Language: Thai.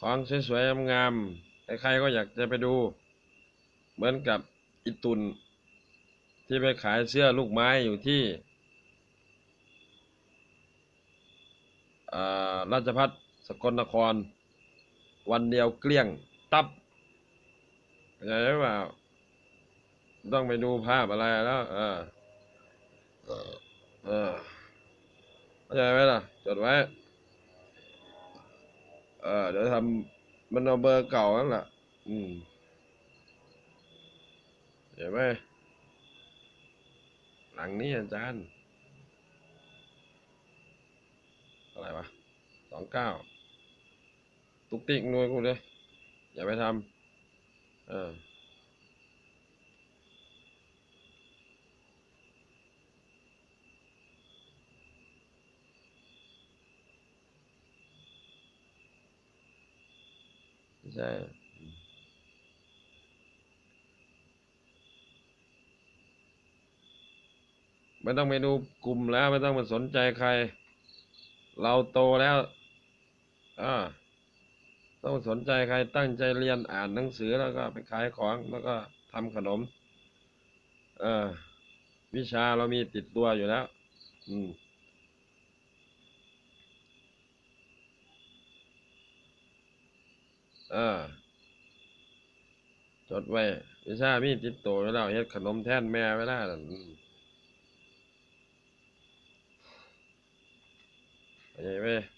ของสวยๆงามๆใครๆก็อยากจะไปดูเหมือนกับอิตุนที่ไปขายเสื้อลูกไม้อยู่ที่ราชภัฏสกลนครวันเดียวเกลี้ยงตับเข้าใจหรือเปล่าต้องไปดูภาพอะไรแล้วเออเข้าใจไหมล่ะจดไว้เดี๋ยวทำมันเอาเบอร์เก่านั่นแหละเห็นไหมหลังนี้อาจารย์อะไรวะ29ตุกติกนวยกูเลยอย่าไปทำไม่ใช่ไม่ต้องไปดูกลุ่มแล้วไม่ต้องมาสนใจใครเราโตแล้วต้องสนใจใครตั้งใจเรียนอ่านหนังสือแล้วก็ไปขายของแล้วก็ทำขนมเออวิชาเรามีติดตัวอยู่แล้วอืมเออจดไว้วิชามีติดตัวไว้แล้วเฮ็ดขนมแทนแม่ไว้แล้วนั่นเข้าใจไหม